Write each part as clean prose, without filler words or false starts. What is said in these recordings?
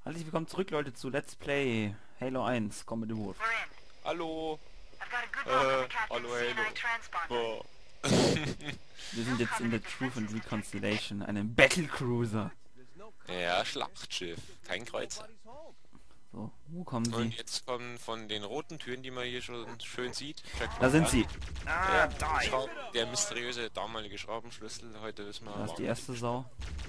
Herzlich willkommen zurück, Leute, zu Let's Play Halo 1 Combat Evolved. Hallo. Hallo Halo. Boah. Wir sind jetzt in der Truth and Reconciliation, einem Battlecruiser. Ja, Schlachtschiff, kein Kreuzer. So, wo kommen Und sie? jetzt kommen von den roten Türen, die man hier schon schön sieht. Da sind sie. Ah, der mysteriöse damalige Schraubenschlüssel. Heute wissen wir. Da ist die erste Sau.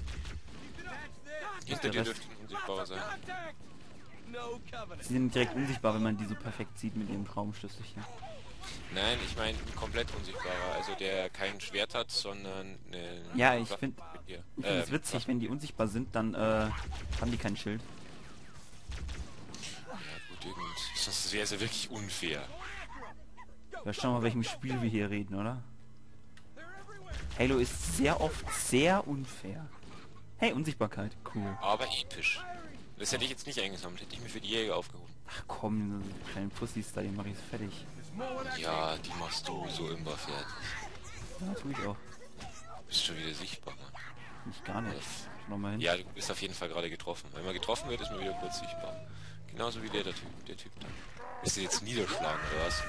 Hinter dir dürften unsichtbar sein. Sie sind direkt unsichtbar, wenn man die so perfekt sieht mit ihrem Traumschlüsselchen. Nein, ich meine ein komplett unsichtbarer. Also der kein Schwert hat, sondern eine... Ja, ich finde hier. es witzig, wenn die unsichtbar sind, dann haben die kein Schild. Ja gut, das wäre ja wirklich unfair. Ja, schauen wir mal, welchem Spiel wir hier reden, oder? Halo ist sehr oft sehr unfair. Hey, Unsichtbarkeit, cool. Aber episch. Das hätte ich jetzt nicht eingesammelt, hätte ich mir für die Jäger aufgehoben. Ach komm, so kleinen Pussys da, die mach ich fertig. Ja, die machst du so immer fertig. Ja, tue ich auch. Bist schon wieder sichtbar, Mann. Nicht gar nicht. Nochmal hin. Ja, du bist auf jeden Fall gerade getroffen. Wenn man getroffen wird, ist man wieder kurz sichtbar. Genauso wie der Typ da. Willst du jetzt niederschlagen, oder was?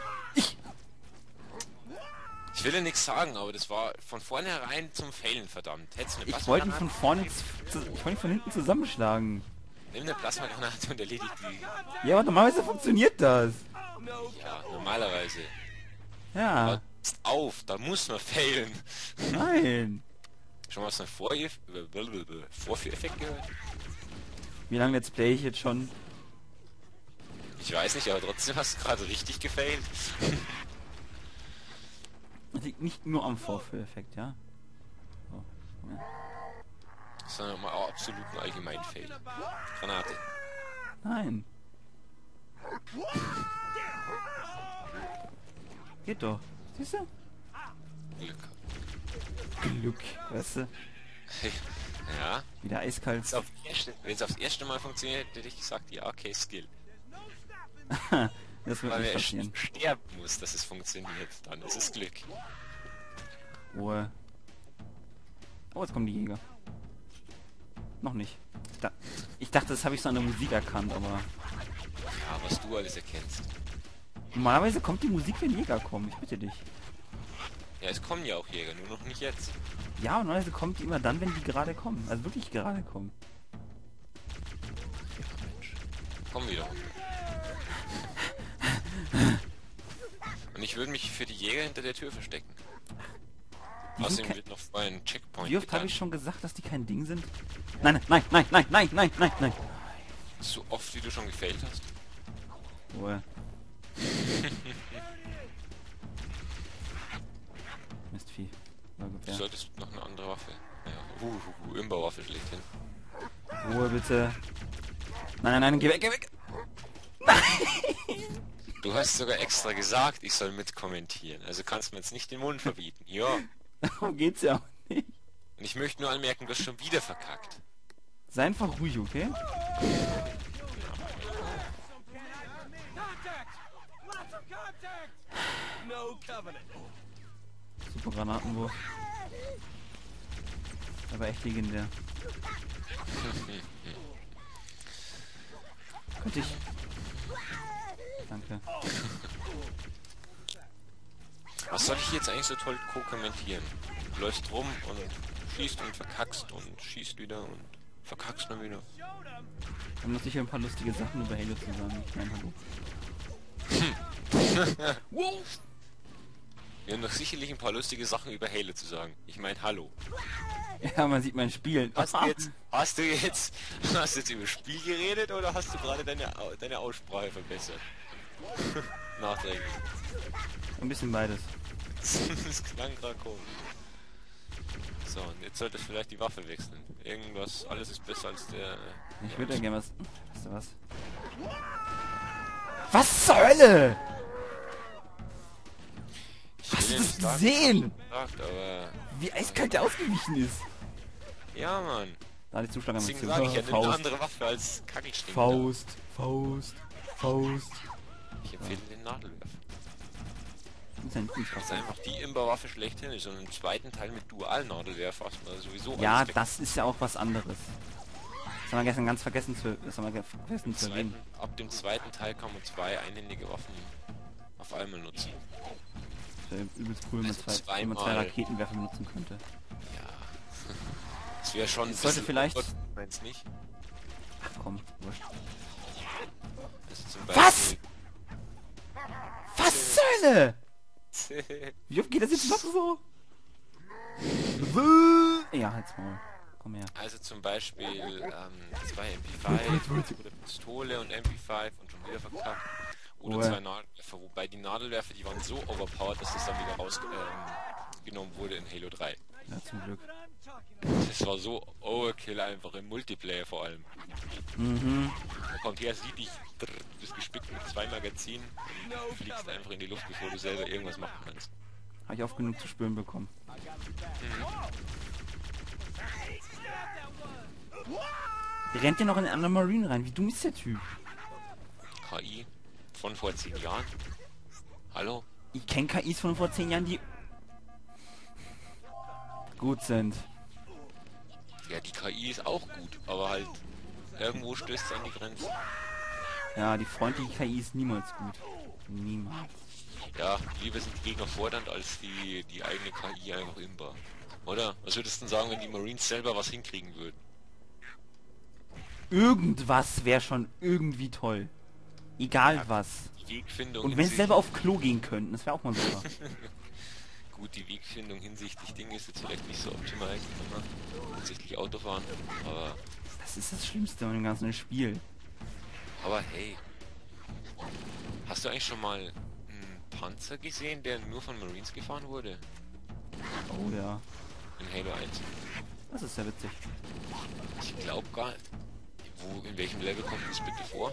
Ich will ja nichts sagen, aber das war von vornherein zum Failen, verdammt. Hättest du eine Ich wollte ihn Plasmagranate? von vorne, ich wollte ihn von hinten zusammenschlagen. Nimm eine Plasmagranate und erledigt die. Ja, aber normalerweise funktioniert das. Ja, normalerweise. Ja, Aber passt auf, da muss man failen. nein. Schon mal was ein Vorführeffekt gehört? Wie lange Let's Play ich jetzt schon? Ich weiß nicht, aber trotzdem hast du gerade richtig gefailt. Das liegt nicht nur am Vorführeffekt, ja? So, ja. Sondern mal auch absoluten allgemein-Fail. Granate. Nein. Geht doch. Siehst du? Glück. Glück, weißt du? Ja. Wieder eiskalt. Wenn es aufs erste Mal funktioniert, hätte ich gesagt, ja, okay, Skill. Das wird Weil nicht er passieren. sterben muss, dass es funktioniert. Dann ist es Glück. Ruhe. Oh, jetzt kommen die Jäger. Noch nicht. Ich dachte, das habe ich so an der Musik erkannt, aber... Ja, was du alles erkennst. Normalerweise kommt die Musik, wenn Jäger kommen. Ich bitte dich. Ja, es kommen ja auch Jäger, nur noch nicht jetzt. Ja, normalerweise kommt die immer dann, wenn die gerade kommen. Also wirklich gerade kommen. Komm wieder. Und ich würde mich für die Jäger hinter der Tür verstecken. Die sind Außerdem kein- wird noch vorher ein Checkpoint Wie oft habe getan. ich schon gesagt, dass die kein Ding sind? Nein, nein, nein, nein, nein, nein, nein, nein. So oft, wie du schon gefailt hast. Ruhe. Mistvieh. Na gut, Du ja. solltest noch eine andere Waffe. Ja, Imbauwaffe schlechthin. Ruhe bitte. Nein, nein, nein, geh weg, geh weg. Du hast sogar extra gesagt, ich soll mitkommentieren. Also kannst du mir jetzt nicht den Mund verbieten. Ja. Darum geht's ja auch nicht. Und ich möchte nur anmerken, du hast schon wieder verkackt. Sei einfach ruhig, okay? Super Granatenwurf. Aber echt legendär. Könnte ich... Danke. Was soll ich jetzt eigentlich so toll co-kommentieren? Du läufst rum und schießt und verkackst und schießt wieder und verkackst dann wieder. Wir haben noch sicher ein paar lustige Sachen über Halo zu sagen. Ich meine, hallo. Wir haben doch sicherlich ein paar lustige Sachen über Halo zu sagen. Ich meine, hallo. Ja, man sieht mein Spielen. Hast du jetzt über Spiel geredet oder hast du gerade deine Aussprache verbessert? Nachträglich. Ein bisschen beides. Das klang gerade komisch. So, und jetzt solltest du vielleicht die Waffe wechseln. Irgendwas, alles ist besser als der... Ich würde ja gerne was... Weißt du was? Was zur Hölle? Hast du das gesehen? Gesagt, aber... Wie eiskalt der ausgewichen ist. Ja, Mann. Da hatte ich Zuschlag am Deswegen sage ich ja, nimm eine andere Waffe als Kackelstinken. Faust, Faust, Faust. Ich empfehle den Nadelwerfer. Das ist ja nicht Das ist einfach die Imbauwaffe schlechthin. Ist und im zweiten Teil mit Dualnadelwerfer hast du sowieso Ja, alles weg. das ist ja auch was anderes. Das haben wir gestern ganz vergessen zu, erwähnen. Ab dem zweiten Teil kann man 2 einhändige Waffen auf einmal nutzen. Das wäre übelst cool, Also wenn man 2 Raketenwerfer benutzen könnte. Ja. Das wäre schon ein Sollte vielleicht... Meinst nicht? Ach komm, wurscht. Also zum Was? Was zur Hölle? Wie oft geht das jetzt noch so? Ja, halt's Maul. Komm her. Also zum Beispiel 2 MP5 oder Pistole und MP5 und schon wieder verkackt. Oder 2 Nadelwerfer, wobei die Nadelwerfer, die waren so overpowered, dass das dann wieder rausgenommen wurde in Halo 3. Ja, zum Glück. Das war so Overkill einfach, im Multiplayer vor allem. Mhm. Da kommt her, sieht dich, du bist gespickt mit 2 Magazinen und fliegst einfach in die Luft, bevor du selber irgendwas machen kannst. Habe ich oft genug zu spüren bekommen. Rennt ja noch in den anderen Marine rein. Wie dumm ist der Typ? KI von vor 10 Jahren? Hallo? Ich kenne KIs von vor 10 Jahren, die gut sind. Ja, die KI ist auch gut, aber halt irgendwo stößt es an die Grenzen. Ja, die freundliche KI ist niemals gut. Niemals. Ja, lieber sind die Gegner fordernd als die eigene KI einfach imbar. Oder? Was würdest du denn sagen, wenn die Marines selber was hinkriegen würden? Irgendwas wäre schon irgendwie toll. Egal Ja, was. Die Wegfindung Und wenn sie selber auf Klo gehen könnten, das wäre auch mal super. Gut, die Wegfindung hinsichtlich Dinge ist jetzt vielleicht nicht so optimal, ne? Hinsichtlich Autofahren, aber... Das ist das Schlimmste an dem ganzen Spiel. Aber hey, hast du eigentlich schon mal einen Panzer gesehen, der nur von Marines gefahren wurde? Oh ja. In Halo 1? Das ist sehr witzig. Ich glaube gar nicht. In welchem Level kommt das bitte vor?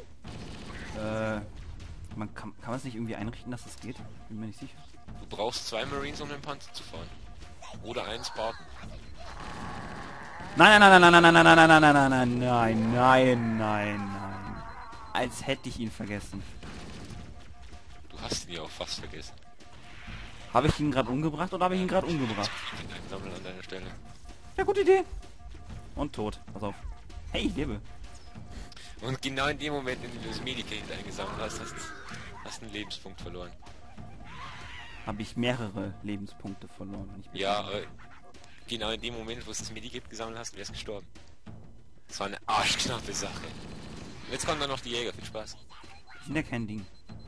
Kann man es nicht irgendwie einrichten, dass das geht? Bin mir nicht sicher. Du brauchst 2 Marines, um den Panzer zu fahren. Oder einen Spartan. Nein, nein, nein, nein, nein, nein, nein, nein, nein, nein, nein, nein, nein, nein. Als hätte ich ihn vergessen. Du hast ihn ja auch fast vergessen. Habe ich ihn gerade umgebracht oder habe ich ihn gerade umgebracht? Sammeln an deiner Stelle. Ja, gute Idee. Und tot. Pass auf. Hey, ich lebe. Und genau in dem Moment, in dem du das Medikit eingesammelt hast, hast du einen Lebenspunkt verloren. Habe ich mehrere Lebenspunkte verloren. Ja, genau in dem Moment, wo du das Medikit gesammelt hast, wärst gestorben. Das war eine arschknappe Sache. Jetzt kommen dann noch die Jäger. Viel Spaß. Die sind ja kein Ding.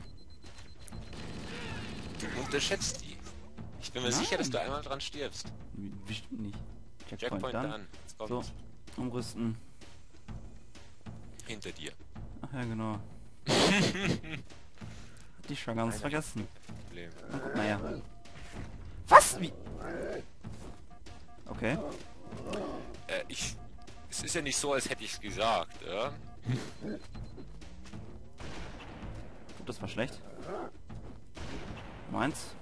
Du unterschätzt die. Ich bin mir sicher, dass du einmal dran stirbst. Bestimmt nicht. Checkpoint dann. Jetzt So, kommt's. umrüsten. Hinter dir. Ach ja, genau. Hatte ich schon ganz vergessen. Problem. Na gut, naja. Was? Wie? Okay. Es ist ja nicht so, als hätte ich es gesagt, ja? Gut, das war schlecht. Meins.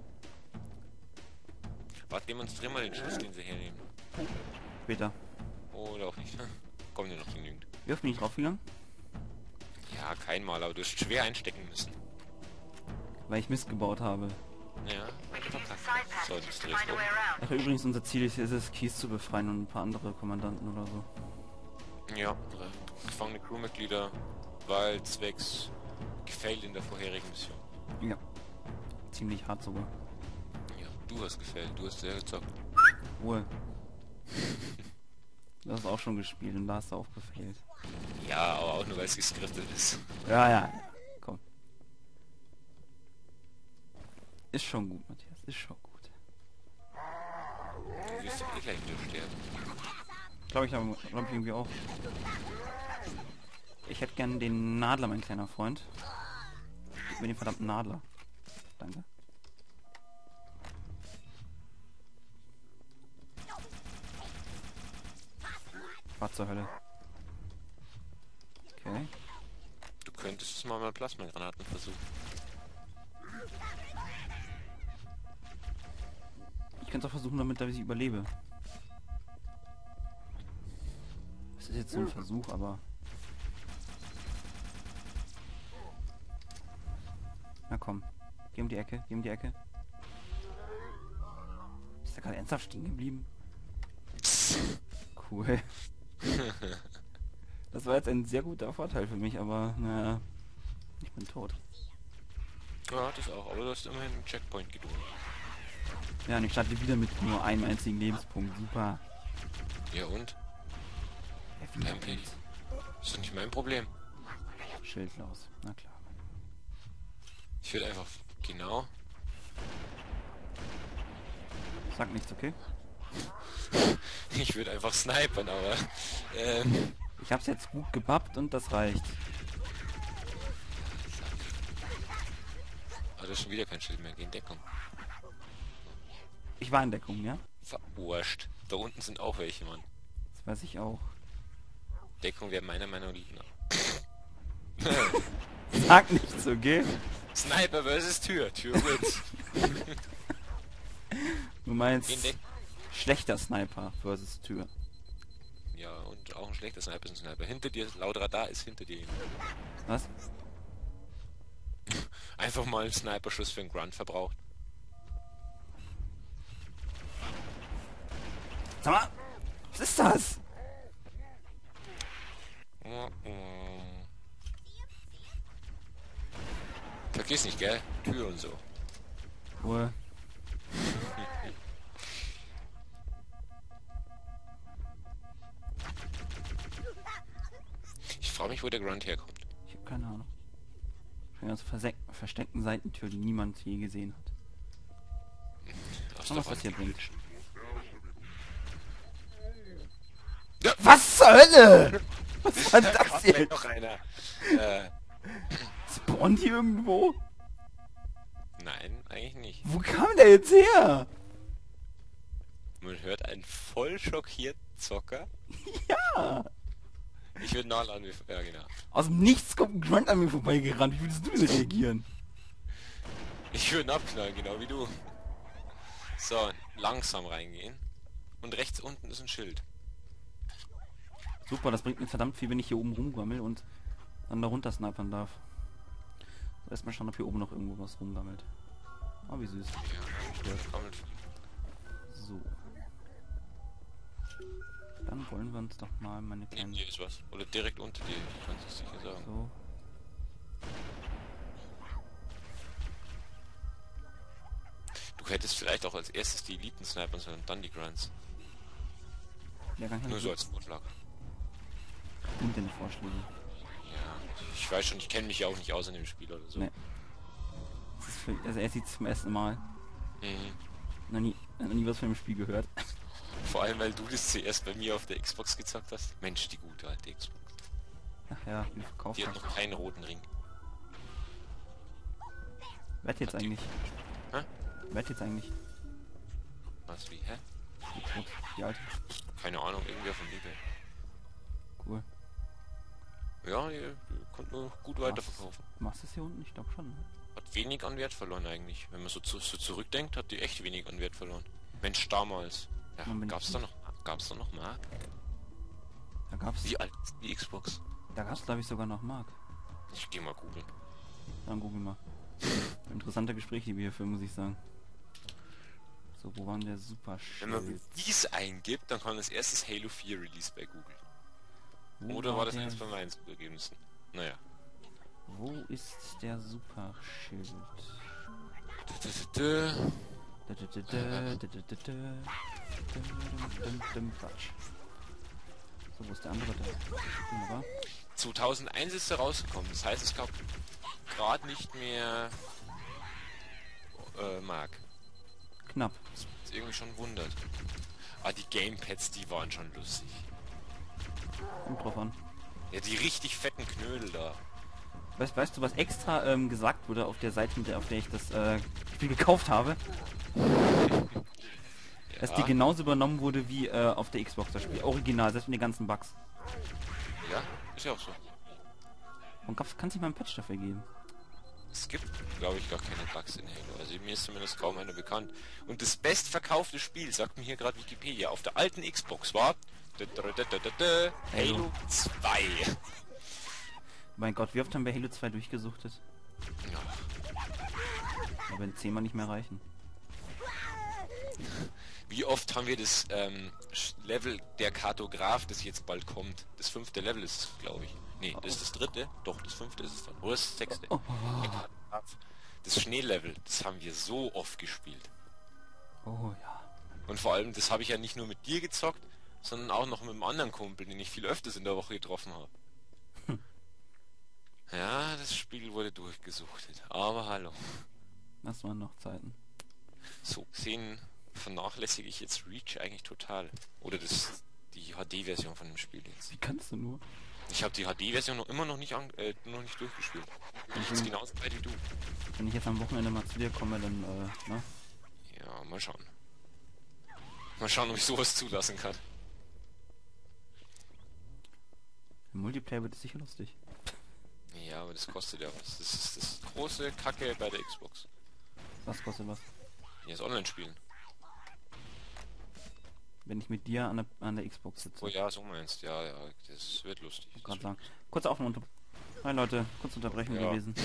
Warte, demonstrier mal den Schuss, den sie hernehmen. Später. Oder auch nicht. Kommen dir noch genügend. Wie oft bin ich draufgegangen? Ja, kein Mal, aber du hast schwer einstecken müssen. Weil ich Mist gebaut habe. Ja, verkackt. So, jetzt drehst du. Ach, übrigens, unser Ziel ist es, Kies zu befreien und ein paar andere Kommandanten oder so. Ja, gefangene Crewmitglieder, weil zwecks gefailt in der vorherigen Mission. Ja. Ziemlich hart sogar. Ja, du hast gefailt, du hast sehr gezockt. Ruhe. Du hast auch schon gespielt und da hast du auch gefailt. Ja, aber auch nur, weil es geskriptet ist. Ja, ja. Komm. Ist schon gut, Matthias. Ist schon gut. Du wirst eh gleich wieder sterben. Glaube ich irgendwie auch. Ich hätte gern den Nadler, mein kleiner Freund. Gib mir den verdammten Nadler. Danke. Was zur Hölle? Okay. Du könntest es mal mit Plasmagranaten versuchen. Ich könnte es auch versuchen, damit ich überlebe. Das ist jetzt so ein Versuch, aber... Na komm. Geh um die Ecke, geh um die Ecke. Ist da gerade ernsthaft stehen geblieben? Cool. Das war jetzt ein sehr guter Vorteil für mich, aber naja, ich bin tot. Ja, das auch, aber du hast immerhin einen Checkpoint gedopt. Ja, und ich starte wieder mit nur einem einzigen Lebenspunkt. Super. Ja und? Ja, Dein Pech. Ist doch nicht mein Problem. Schildlos. Na klar. Ich würde einfach... Genau. Sag nichts, okay? Ich würde einfach snipern, aber... Ich hab's jetzt gut gebappt und das reicht. Ah, das ist schon wieder kein Schild mehr. Geh in Deckung. Ich war in Deckung, ja? Verarscht. Da unten sind auch welche, Mann. Das weiß ich auch. Deckung wäre meiner Meinung nach... Sag nichts, okay? Sniper versus Tür. Tür wins. Du meinst In Deckung. schlechter Sniper versus Tür. Ja, und auch ein schlechter Sniper ist ein Sniper. Hinter dir, laut Radar ist hinter dir jemand. Was? Einfach mal einen Sniper-Schuss für einen Grunt verbraucht. Sag mal, was ist das? Vergiss nicht, gell? Tür und so. Ruhe. Ich frage mich, wo der Grunt herkommt. Ich habe keine Ahnung. Von ganz versteckten Seitentür, die niemand je gesehen hat. Schau mal, was das hier bringt. Ja. Was zur Hölle? Was war das jetzt? Noch einer. Spawnt hier irgendwo? Nein, eigentlich nicht. Wo kam der jetzt her? Man hört einen voll schockierten Zocker. Ja. Ich würde nachladen, ja genau. Aus dem Nichts kommt ein Grunt an mir vorbeigerannt. Wie würdest du denn reagieren? Ich würde ihn abknallen, genau wie du. So, langsam reingehen. Und rechts unten ist ein Schild. Super, das bringt mir verdammt viel, wenn ich hier oben rumgammel und dann da runter snipern darf. So, erstmal schauen, ob hier oben noch irgendwo was rumgammelt. Oh, wie süß. Ja, kommend. So. Dann wollen wir uns doch mal meine Neben kleinen... dir ist was. Oder direkt unter dir, ich kann es sicher sagen. So. Du hättest vielleicht auch als erstes die Eliten snipern sollen und dann die Grunts. Ja, kann Nur ich so als Vorschlag. und deine Vorschläge. Ja, ich weiß schon, ich kenne mich ja auch nicht aus in dem Spiel oder so. Nee. Das ist also er sieht es zum ersten Mal. Mhm. Noch nie was von dem Spiel gehört. Vor allem, weil du das zuerst bei mir auf der Xbox gezockt hast. Mensch, die gute alte Xbox. Ach ja, wie verkauft Die hat hast. noch keinen roten Ring. Wer hat jetzt Hat die- eigentlich? Hä? Wer hat jetzt eigentlich? Was, wie, hä? Die Xbox, die alte. Keine Ahnung, irgendwer von eBay. Cool. Ja, ihr könnt nur gut weiterverkaufen. Machst du das hier unten? Ich glaube schon. Ne? Hat wenig an Wert verloren eigentlich. Wenn man so zurückdenkt, hat die echt wenig an Wert verloren. Mensch, damals. Ja, Man bin gab's da noch Mark? Da gab's. Wie alt ist die Xbox? Da gab's glaube ich sogar noch Mark. Ich geh mal googeln. Dann google mal. Interessante Gespräche, die wir hier führen, muss ich sagen. So, wo waren der super Wenn man Schild? dies eingibt, dann kommt als erstes Halo 4 Release bei Google. Wo Oder war das der, eins von meinen Suchergebnissen? Naja. Wo ist der super Schild? Quatsch. So, wo ist der andere da? Wunderbar. 2001 ist er rausgekommen. Das heißt, es gab gerade nicht mehr Mark. Knapp. Das ist irgendwie schon wundert. Ah, die Gamepads, die waren schon lustig. Kommt drauf an. Ja, die richtig fetten Knödel da. Weißt du, was extra gesagt wurde auf der Seite, auf der ich das Spiel gekauft habe? Ja. Dass die genauso übernommen wurde wie auf der Xbox das Spiel. Original, selbst mit den ganzen Bugs. Ja, ist ja auch so. Und kann es nicht mal ein Patch dafür geben? Es gibt, glaube ich, gar keine Bugs in Halo. Also mir ist zumindest kaum einer bekannt. Und das bestverkaufte Spiel, sagt mir hier gerade Wikipedia, auf der alten Xbox war Halo 2. Mein Gott, wie oft haben wir Halo 2 durchgesuchtet? Ja. Aber wenn 10 mal nicht mehr reichen. Wie oft haben wir das Level der Kartograf, das jetzt bald kommt? Das 5. Level ist es, glaube ich. Nee, das ist das 3. Doch, das 5. ist es dann. Oder das 6. Der Kartograf. Das Schneelevel, das haben wir so oft gespielt. Oh ja. Und vor allem, das habe ich ja nicht nur mit dir gezockt, sondern auch noch mit einem anderen Kumpel, den ich viel öfters in der Woche getroffen habe. Ja, das Spiel wurde durchgesuchtet. Aber hallo. Das waren noch Zeiten. So gesehen vernachlässige ich jetzt Reach eigentlich total. Oder die HD-Version von dem Spiel jetzt. Wie kannst du nur? Ich habe die HD-Version immer noch nicht durchgespielt. Bin ich jetzt genauso weit wie du. Wenn ich jetzt am Wochenende mal zu dir komme, dann, ne? Ja, mal schauen. Mal schauen, ob ich sowas zulassen kann. Im Multiplayer wird es sicher lustig. Ja, aber das kostet ja was. Das ist das große Kacke bei der Xbox. Was kostet was? Ja, das Online-Spielen. Wenn ich mit dir an der Xbox sitze. Oh ja, so meinst. Ja, das wird lustig. Ich kann sagen. Kurze Aufnahme. Hi Leute, kurze Unterbrechung gewesen.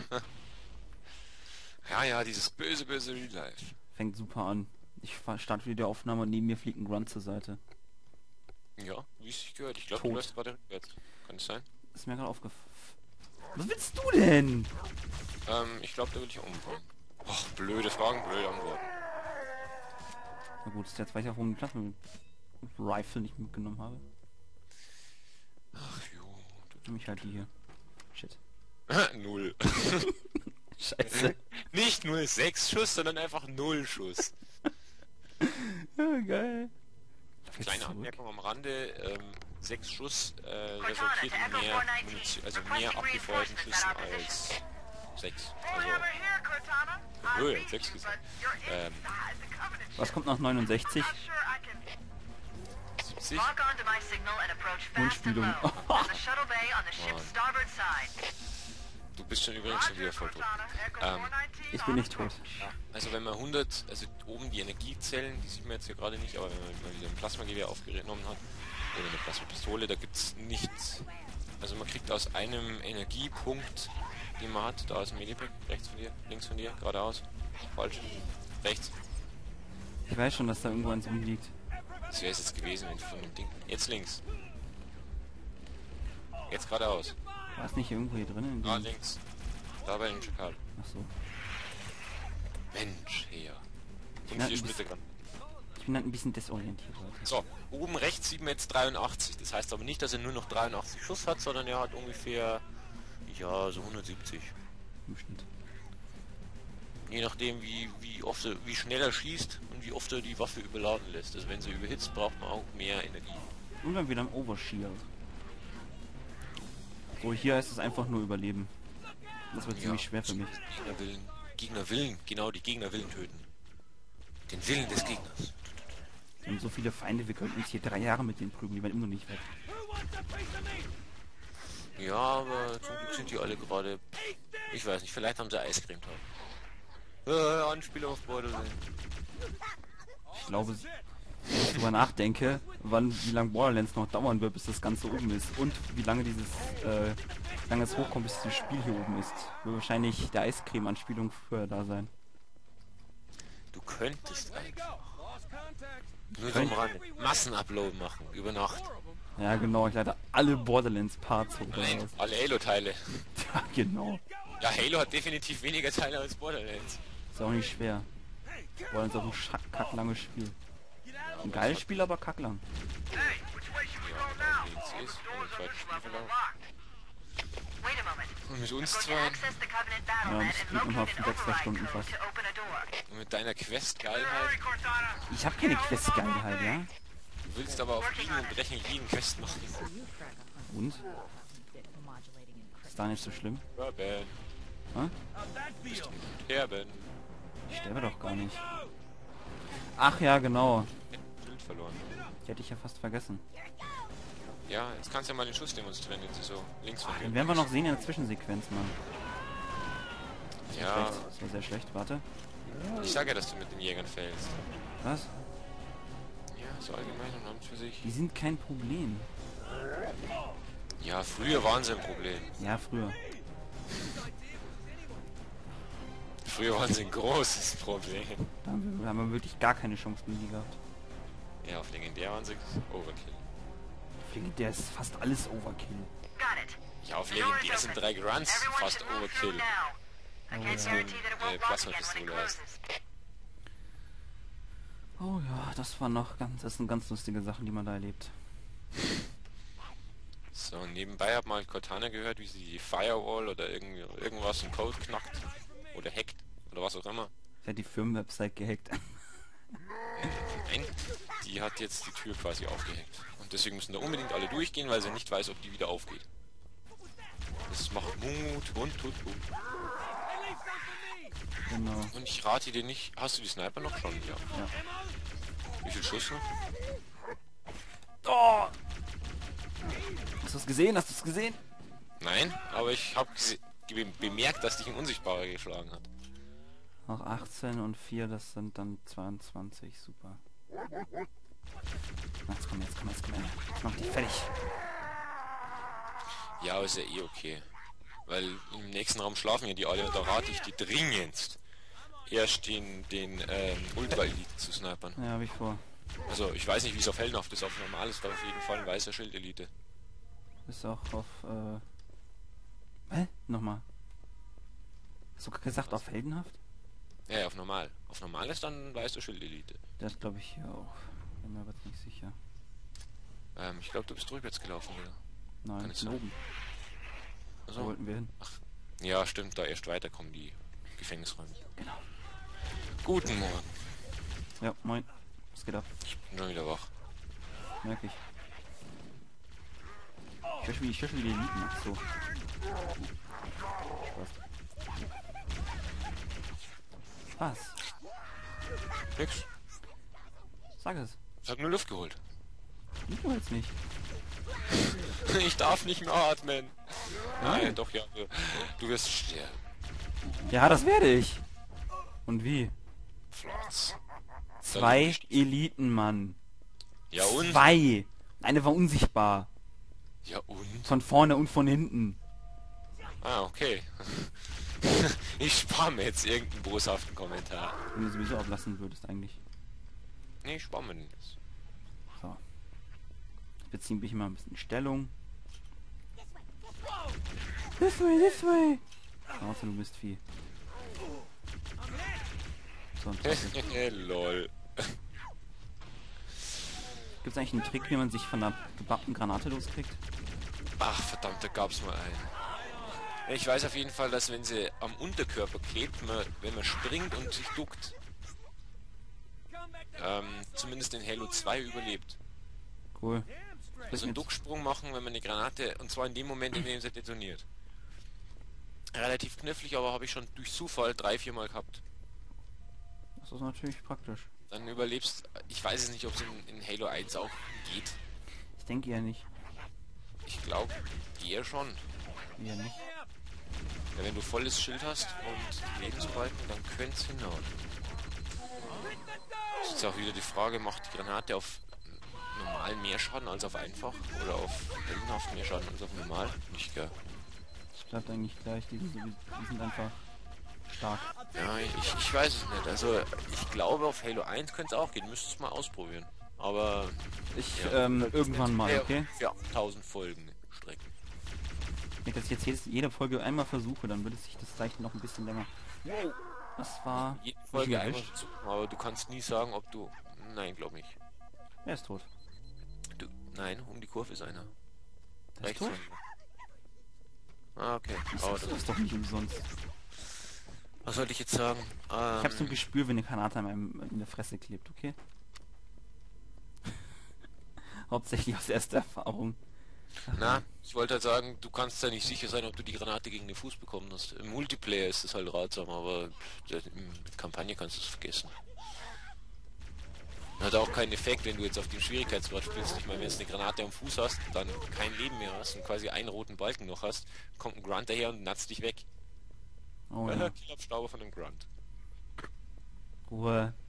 Ja, dieses böse Real Life. Fängt super an. Ich starte wieder die Aufnahme und neben mir fliegt ein Grunt zur Seite. Ja, wie es sich gehört. Ich glaube, du läufst gerade rückwärts. Kann es sein? Ist mir gerade aufgefallen. Was willst du denn? Ich glaube, da will ich umbringen. Och, blöde Fragen, blöde Antworten. Na gut, jetzt weiß ich auch, warum ich die Plasma-Rifle nicht mitgenommen habe. Ach jo. Nämlich halt die hier. Shit. 0. Scheiße. Nicht nur 6 Schuss, sondern einfach 0 Schuss. Ja, geil. Kleine Anmerkung am Rande, 6 Schuss resultiert in mehr Munition, also mehr abgefeuerten Schüssen als 6. Also höher als 6 gesagt. Was kommt nach 69? 70? Mundspülung. Du bist schon übrigens schon wieder voll tot. Ich bin nicht tot. Also wenn man 100, also oben die Energiezellen, die sieht man jetzt hier gerade nicht, aber wenn man wieder ein Plasmagewehr aufgenommen hat, oder eine Plasmapistole, da gibt's nichts. Also man kriegt aus einem Energiepunkt, den man hat, da ist ein Medipack, rechts von dir, links von dir, geradeaus, falsch, rechts. Ich weiß schon, dass da irgendwo eins rumliegt. Das wäre es jetzt gewesen, wenn von dem Ding. Jetzt links. Jetzt geradeaus. War es nicht irgendwo hier drin? Da links. Da bei dem Schakal. Ach so. Mensch, her. Und Ja, 4 Splittergramm. Ich bin halt ein bisschen desorientiert heute. So, oben rechts sieht man jetzt 83. Das heißt aber nicht, dass er nur noch 83 Schuss hat, sondern er hat ungefähr, ja, so 170. Im Schnitt. Je nachdem, wie schnell er schießt und wie oft er die Waffe überladen lässt. Also wenn sie überhitzt, braucht man auch mehr Energie. Und dann wieder ein Overshield. So, hier ist es einfach nur Überleben. Das wird ziemlich schwer für mich. Gegner willen, genau, die Gegner willen töten. Den Willen des Gegners. Wir haben so viele Feinde, wir könnten uns hier 3 Jahre mit denen prügeln, die werden immer noch nicht weg. Ja, aber zum Glück sind die alle gerade... Ich weiß nicht, vielleicht haben sie Eiscreme-Tag. Anspielung auf Borderlands. Ich glaube, wenn ich drüber nachdenke, wie lange Borderlands noch dauern wird, bis das Ganze oben ist. Und wie lange wie lange es hochkommt, bis das Spiel hier oben ist. Wird wahrscheinlich der Eiscreme-Anspielung früher da sein. Du könntest einfach... Nur so am Rande. Massenupload machen, über Nacht. Ja genau, ich lade alle Borderlands-Parts hoch. Alle Halo-Teile. Ja, genau. Ja, Halo hat definitiv weniger Teile als Borderlands. Ist auch nicht schwer. Borderlands ist auch ein kacklanges Spiel. Ein geiles Spiel, aber kacklang. Ja, genau, ist. Und mit uns zwei. Ja, das geht noch auf 6 Stunden fast. Und mit deiner Quest-Geilheit. Ich habe keine Quest-Geilheit, ja? Du willst aber auf Biegen und Brechen jeden Quest machen. Und? Ist da nicht so schlimm? Herben. Hä? Herben. Ich sterbe doch gar nicht. Ach ja, genau. Schild verloren. Die hätte ich ja fast vergessen. Ja, jetzt kannst du ja mal den Schuss demonstrieren, jetzt so links von dir. Den werden wir noch sehen in der Zwischensequenz, Mann. Ja, Das war sehr schlecht, warte. ich sage ja, dass du mit den Jägern fällst. Was? Ja, so allgemein und an für sich. Die sind kein Problem. Ja, früher waren sie ein Problem. Ja, früher. Früher waren sie ein großes Problem. Da haben wir wirklich gar keine Chance gegen die gehabt. Ja, auf legendär waren sie Overkill. Der ist fast alles Overkill. Ja, auf legendär sind 3 Grunts fast Overkill. Plasma-Pistole hast. Oh ja, das sind ganz lustige Sachen, die man da erlebt. So, nebenbei hat mal Cortana gehört, wie sie die Firewall oder irgendwas im Code knackt. Oder hackt. Oder was auch immer. Sie hat die Firmenwebsite gehackt. Nein, die hat jetzt die Tür quasi aufgehackt. Und deswegen müssen da unbedingt alle durchgehen, weil sie nicht weiß, ob die wieder aufgeht. Das macht Mut und tut gut. Genau. Und ich rate dir nicht... Hast du die Sniper noch schon? Ja. Wie viel Schuss noch? Oh! Hast du es gesehen? Hast du es gesehen? Nein, aber ich habe bemerkt, dass dich ein Unsichtbarer geschlagen hat. Noch 18 und 4, das sind dann 22. Super. Jetzt komm. Jetzt mach dich fertig. Ja, aber ist ja eh okay. Weil im nächsten Raum schlafen ja die alle und da rate ich dir dringendst, erst den Ultra-Elite zu snipern. Ja, habe ich vor. Also, ich weiß nicht, wie es auf heldenhaft ist, auf normal ist da auf jeden Fall ein weißer Schild-Elite. Ist auch auf, Nochmal. Hast du gesagt auf heldenhaft? Ja, auf normal. Auf normal ist dann ein weißer Schild-Elite. Das glaube ich hier auch. Bin mir aber jetzt nicht sicher. Ich glaube, du bist rückwärts gelaufen wieder. Nein, es von oben. Also, Wo wollten wir hin? ach, ja, stimmt, da erst weiterkommen die Gefängnisräume. Genau. Guten Morgen. Ja, moin. Was geht ab? Ich bin schon wieder wach. Merke ich. Ich höre schon wieder Eliten. Ach so. Spaß. Was? Nix. Sag es. Ich hab nur Luft geholt. Du jetzt nicht. Ich darf nicht mehr atmen. Nein, doch, ja. Du wirst sterben. Ja, das werde ich. Und wie? Flotz. 2 Eliten, Mann. Ja und? 2. Eine war unsichtbar. Ja und? Von vorne und von hinten. Ah, okay. Ich spare mir jetzt irgendeinen boshaften Kommentar. Wenn du sowieso ablassen würdest eigentlich. Nee, ich spare mir nichts. So. Jetzt beziehe ich mal ein bisschen Stellung. This way. Außer du bist Vieh. So, ein Trottel. Lol. Gibt's eigentlich einen Trick, wie man sich von einer gebappten Granate loskriegt? Ach, verdammt, da gab's mal einen. Ich weiß auf jeden Fall, dass wenn sie am Unterkörper klebt, wenn man springt und sich duckt, zumindest in Halo 2 überlebt. Cool. Also einen Ducksprung machen, wenn man eine Granate, und zwar in dem Moment, in dem sie detoniert. Relativ knifflig, aber habe ich schon durch Zufall 3-4 Mal gehabt. Das ist natürlich praktisch. Dann überlebst, ich weiß es nicht, ob es in Halo 1 auch geht. Ich denke ja nicht. Ich glaube, eher schon. Eher nicht. Ja, wenn du volles Schild hast und Lebensbalken, dann könnte es hinhauen. Das ist jetzt auch wieder die Frage, macht die Granate auf normal mehr Schaden als auf einfach? Oder auf heldenhaft mehr Schaden als auf normal? Nicht gar. Das bleibt eigentlich gleich. Die sind einfach stark. Ja, ich weiß es nicht. Also, ich glaube, auf Halo 1 könnte es auch gehen. Müsste es mal ausprobieren. Aber... irgendwann mal, okay? Ja, 1000 Folgen strecken. Wenn ich das jetzt jede Folge einmal versuche, dann würde sich das vielleicht noch ein bisschen länger... Das war... Jede Folge einmal versuchen, aber du kannst nie sagen, ob du... Nein, glaube ich. Er ist tot. Nein, um die Kurve ist einer. Der ist tot? Ah, okay. Das ist doch nicht umsonst. Was sollte ich jetzt sagen? Ich habe so ein Gespür, wenn eine Granate in der Fresse klebt, okay? Hauptsächlich aus erster Erfahrung. Na, ich wollte halt sagen, du kannst ja nicht sicher sein, ob du die Granate gegen den Fuß bekommen hast. Im Multiplayer ist es halt ratsam, aber in Kampagne kannst du es vergessen. Hat auch keinen Effekt, wenn du jetzt auf dem Schwierigkeitsgrad spielst. Ich meine, wenn du eine Granate am Fuß hast, dann kein Leben mehr hast und quasi einen roten Balken noch hast, kommt ein Grunt daher und natzt dich weg. Oh ja. Killabstauber von einem Grunt. Ruhe.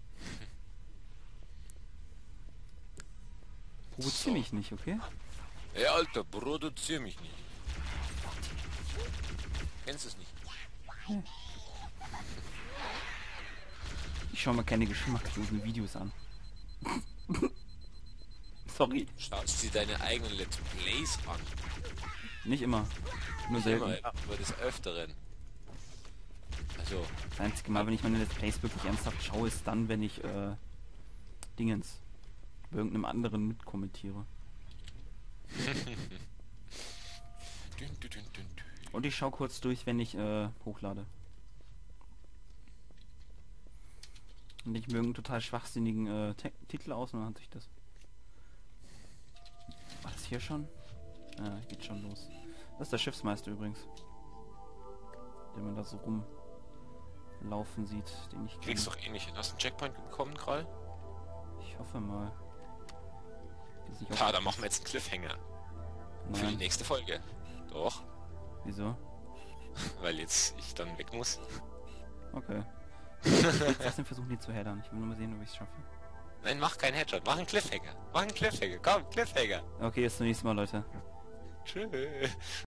Provozier mich nicht, okay? Ey, Alter, produzier mich nicht. Kennst du es nicht? Ich schaue mir keine geschmacklosen Videos an. Sorry. Schaust dir deine eigenen Let's Plays an? Nicht immer. Nur selten. Immer, aber des Öfteren. Also, Das einzige Mal, wenn ich meine Let's Plays wirklich ernsthaft schaue, ist dann, wenn ich Dingens bei irgendeinem anderen mitkommentiere. Und ich schaue kurz durch, wenn ich hochlade. Und ich mögen total schwachsinnigen Titel aus und dann hat sich das. War das hier schon? Ja, geht schon los. Das ist der Schiffsmeister übrigens. Den man da so rumlaufen sieht, den ich kriegst doch eh nicht hin. Hast du einen Checkpoint bekommen, Krall? Ich hoffe mal. Dann machen wir jetzt einen Cliffhanger. Nein. Für die nächste Folge. Doch. Wieso? Weil jetzt ich dann weg muss. Okay. Ich will trotzdem versuchen, die zu headern. Ich will nur mal sehen, ob ich es schaffe. Nein, mach keinen Headshot. Mach einen Cliffhanger. Mach einen Cliffhanger. Komm, Cliffhanger. Okay, bis zum nächsten Mal, Leute. Tschüss.